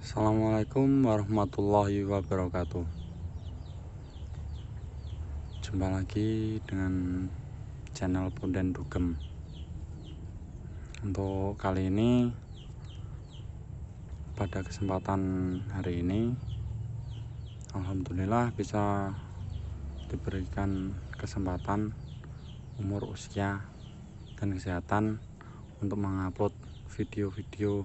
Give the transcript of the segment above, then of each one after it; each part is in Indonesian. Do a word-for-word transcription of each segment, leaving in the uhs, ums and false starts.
Assalamualaikum warahmatullahi wabarakatuh. Jumpa lagi dengan channel Punden Dugem. Untuk kali ini, pada kesempatan hari ini, alhamdulillah bisa diberikan kesempatan umur, usia, dan kesehatan untuk mengupload video-video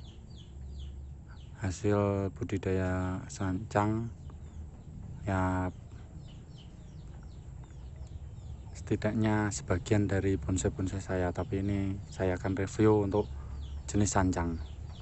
hasil budidaya sancang ya, setidaknya sebagian dari bonsai-bonsai saya, tapi ini saya akan review untuk jenis sancang.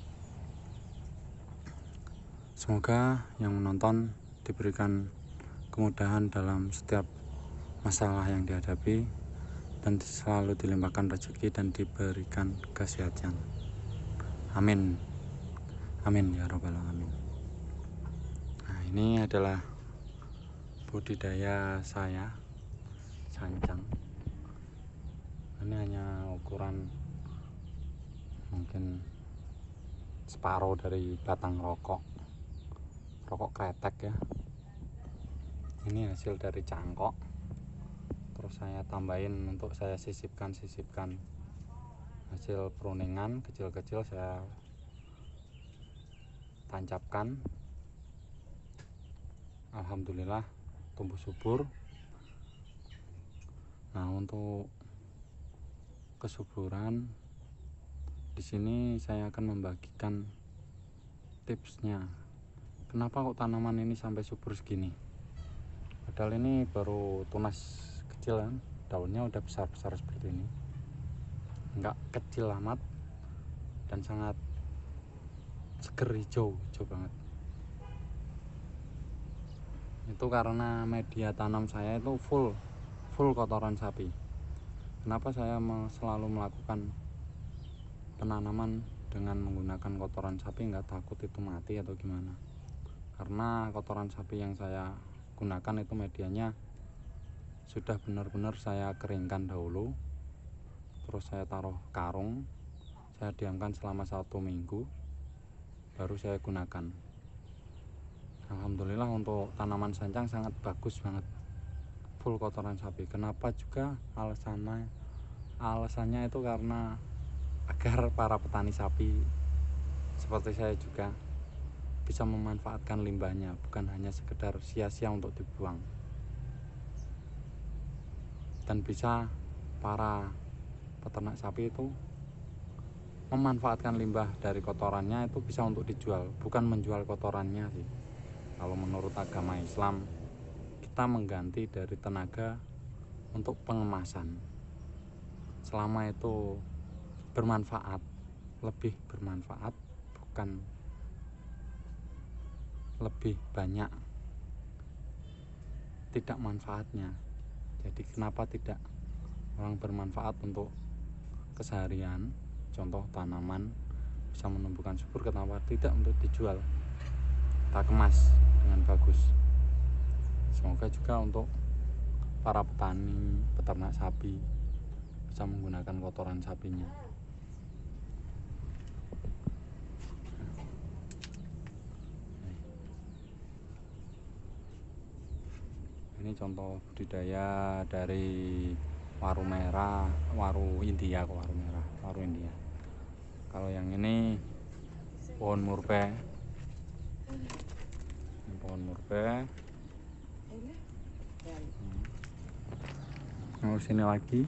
Semoga yang menonton diberikan kemudahan dalam setiap masalah yang dihadapi dan selalu dilimpahkan rezeki dan diberikan kesehatan. Amin. Amin ya robbal alamin. Nah, ini adalah budidaya saya sancang. Ini hanya ukuran mungkin separuh dari batang rokok rokok kretek ya. Ini hasil dari cangkok, terus saya tambahin untuk saya sisipkan sisipkan hasil pruningan kecil-kecil, saya tancapkan. Alhamdulillah tumbuh subur. Nah, untuk kesuburan di sini saya akan membagikan tipsnya. Kenapa kok tanaman ini sampai subur segini? Padahal ini baru tunas kecil kan, daunnya udah besar-besar seperti ini. Enggak kecil amat dan sangat seger, hijau, hijau banget. Itu karena media tanam saya itu full full kotoran sapi. Kenapa saya selalu melakukan penanaman dengan menggunakan kotoran sapi? Nggak takut itu mati atau gimana? Karena kotoran sapi yang saya gunakan itu medianya sudah benar-benar saya keringkan dahulu, terus saya taruh karung, saya diamkan selama satu minggu, baru saya gunakan. Alhamdulillah untuk tanaman sancang sangat bagus banget, full kotoran sapi. Kenapa juga alasannya alasannya itu karena agar para petani sapi seperti saya juga bisa memanfaatkan limbahnya, bukan hanya sekedar sia-sia untuk dibuang. Dan bisa para peternak sapi itu memanfaatkan limbah dari kotorannya itu bisa untuk dijual, bukan menjual kotorannya sih. Kalau menurut agama Islam, kita mengganti dari tenaga untuk pengemasan. Selama itu bermanfaat, lebih bermanfaat, bukan lebih banyak tidak manfaatnya. Jadi kenapa tidak orang bermanfaat untuk keseharian, contoh tanaman bisa menumbuhkan subur, kenapa tidak untuk dijual, kita kemas dengan bagus. Semoga juga untuk para petani peternak sapi bisa menggunakan kotoran sapinya. Ini contoh budidaya dari waru merah, waru India, kok waru merah, waru India. Kalau yang ini pohon murpe, ini pohon murpe. Mau sini lagi.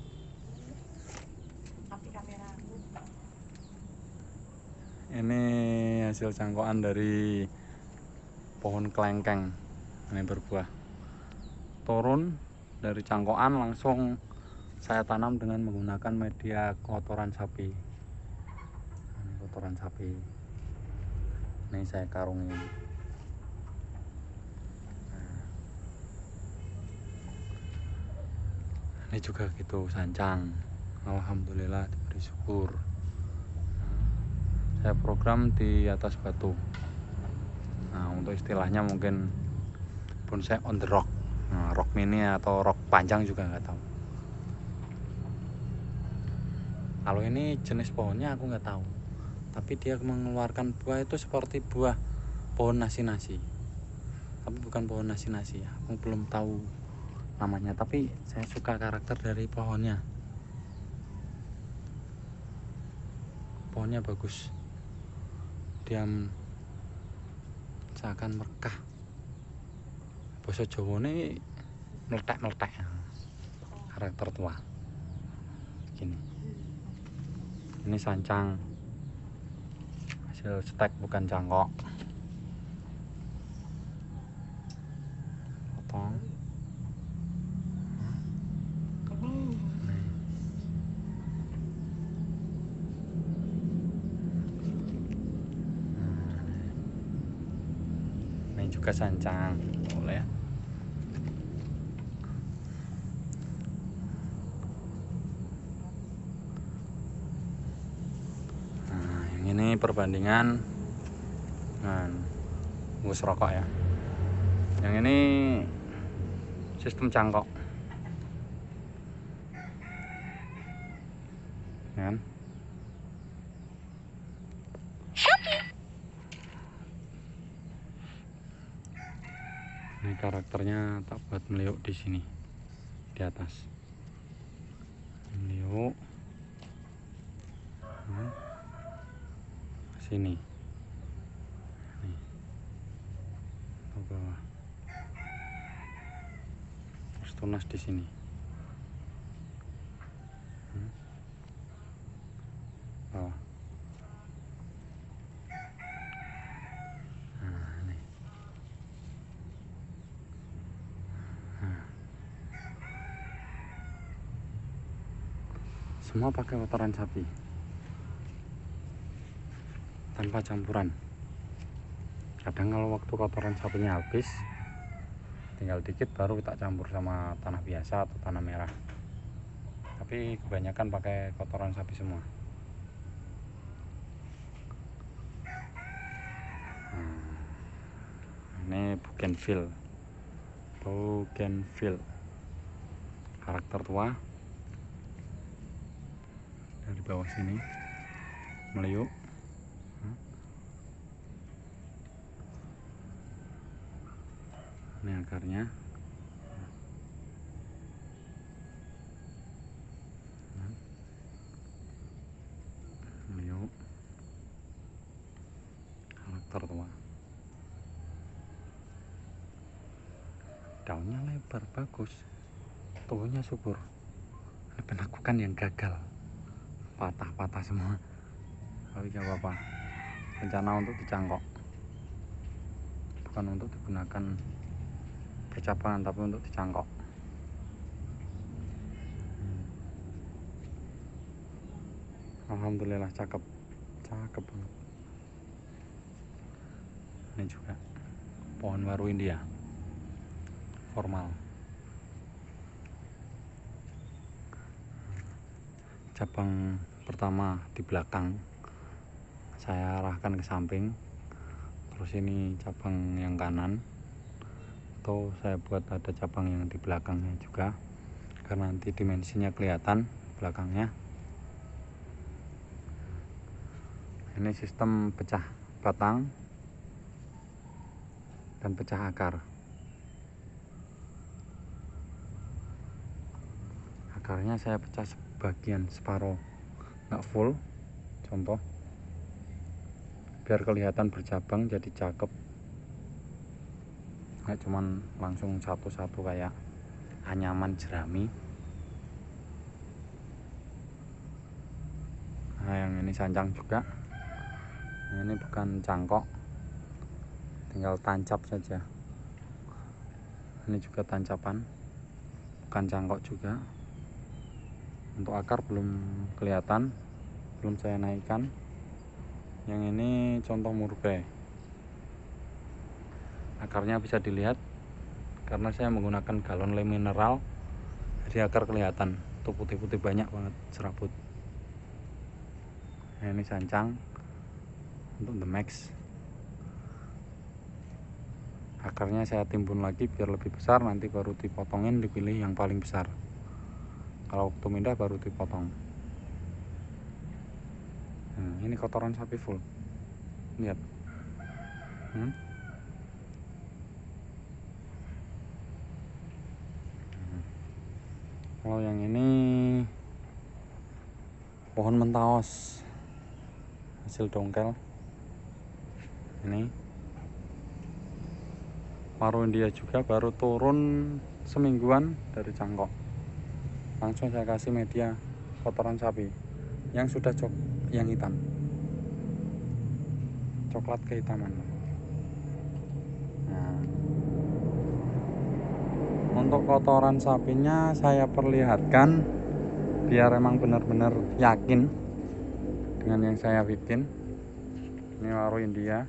Ini hasil cangkokan dari pohon kelengkeng, ini berbuah. Turun dari cangkokan langsung saya tanam dengan menggunakan media kotoran sapi. Ini kotoran sapi. Ini saya karungin. Ini juga gitu sancang. Alhamdulillah diberi syukur. Saya program di atas batu. Nah, untuk istilahnya mungkin bonsai on the rock, nah, rock mini atau rock panjang juga nggak tahu. Kalau ini jenis pohonnya aku nggak tahu, tapi dia mengeluarkan buah itu seperti buah pohon nasi-nasi, tapi bukan pohon nasi-nasi ya, aku belum tahu namanya, tapi saya suka karakter dari pohonnya. Pohonnya bagus, dia seakan merekah. Basa Jawane meletek-meletek, karakter tua gini. Ini sancang hasil stek, bukan cangkok. Potong. Ini juga sancang, boleh ya. Nah, yang ini perbandingan dengan bungkus rokok ya. Yang ini sistem cangkok, kan? Ini karakternya tak buat meliuk di sini, di atas. Meliuk. Nah, sini. Nih. Ke bawah. Terus tunas di sini. Hmm. Bawah. Nah, ini. Nah. Semua pakai kotoran sapi, tanpa campuran. Kadang kalau waktu kotoran sapinya habis, tinggal dikit baru kita campur sama tanah biasa atau tanah merah, tapi kebanyakan pakai kotoran sapi semua. Nah, ini bougainville, bougainville karakter tua. Dari bawah sini meliuk. Ini akarnya. Meliuk, karakter tua. Daunnya lebar, bagus, tubuhnya subur. Ini penakukan yang gagal, patah-patah semua, tapi gak apa-apa. Rencana untuk dicangkok, bukan untuk digunakan percabangan, tapi untuk dicangkok. Alhamdulillah cakep, cakep banget. Ini juga pohon waru India, formal. Cabang pertama di belakang saya arahkan ke samping, terus ini cabang yang kanan, atau saya buat ada cabang yang di belakangnya juga, karena nanti dimensinya kelihatan belakangnya. Ini sistem pecah batang dan pecah akar. Akarnya saya pecah sebagian, separuh, nggak full, contoh, biar kelihatan bercabang, jadi cakep, nggak cuman langsung satu-satu kayak anyaman jerami. Nah, yang ini sancang juga. Ini bukan cangkok, tinggal tancap saja. Ini juga tancapan, bukan cangkok juga. Untuk akar belum kelihatan, belum saya naikkan. Yang ini contoh murbe, akarnya bisa dilihat karena saya menggunakan galon lem mineral, jadi akar kelihatan tuh putih-putih, banyak banget serabut. Nah, ini sancang untuk the max. Akarnya saya timbun lagi biar lebih besar, nanti baru dipotongin, dipilih yang paling besar. Kalau waktu pindah baru dipotong. Nah, ini kotoran sapi full, lihat. hmm? Kalau yang ini pohon mentaos hasil dongkel. Ini paruh India juga baru turun semingguan dari cangkok. Langsung saya kasih media kotoran sapi yang sudah cok yang hitam, coklat kehitaman. Nah, untuk kotoran sapinya saya perlihatkan biar emang benar-benar yakin dengan yang saya bikin. Ini waru India.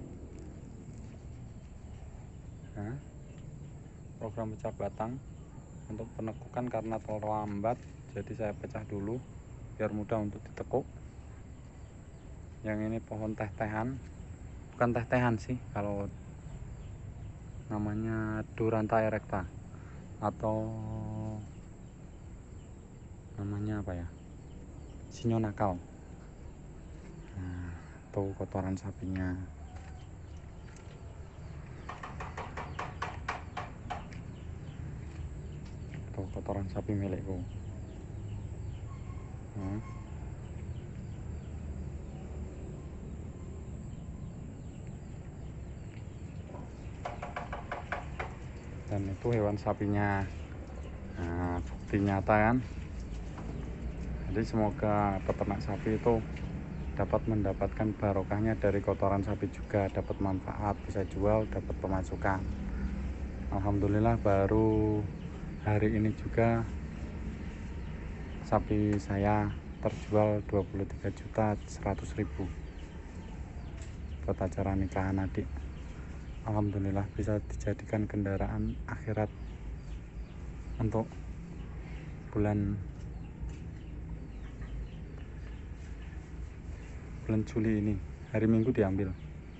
Nah, program pecah batang untuk penekukan karena terlambat, jadi saya pecah dulu biar mudah untuk ditekuk. Yang ini pohon teh-tehan, bukan teh-tehan sih, kalau namanya Duranta erecta atau namanya apa ya, sinyo nakal. Nah, tuh kotoran sapinya. Tuh kotoran sapi milikku. Nah. Dan itu hewan sapinya. Nah, bukti nyata kan. Jadi semoga peternak sapi itu dapat mendapatkan barokahnya dari kotoran sapi juga, dapat manfaat, bisa jual, dapat pemasukan. Alhamdulillah baru hari ini juga sapi saya terjual dua puluh tiga juta seratus ribu buat acara nikahan adik. Alhamdulillah bisa dijadikan kendaraan akhirat untuk bulan bulan Juli ini. Hari Minggu diambil.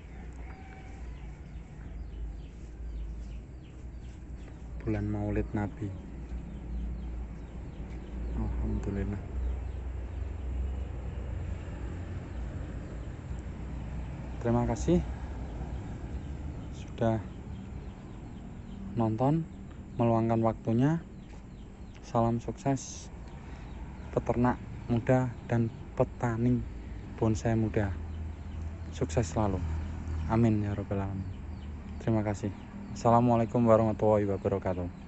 Bulan Maulid Nabi. Alhamdulillah. Terima kasih sudah nonton, meluangkan waktunya. Salam sukses peternak muda dan petani bonsai muda. Sukses selalu. Amin ya rabbal alamin. Terima kasih. Assalamualaikum warahmatullahi wabarakatuh.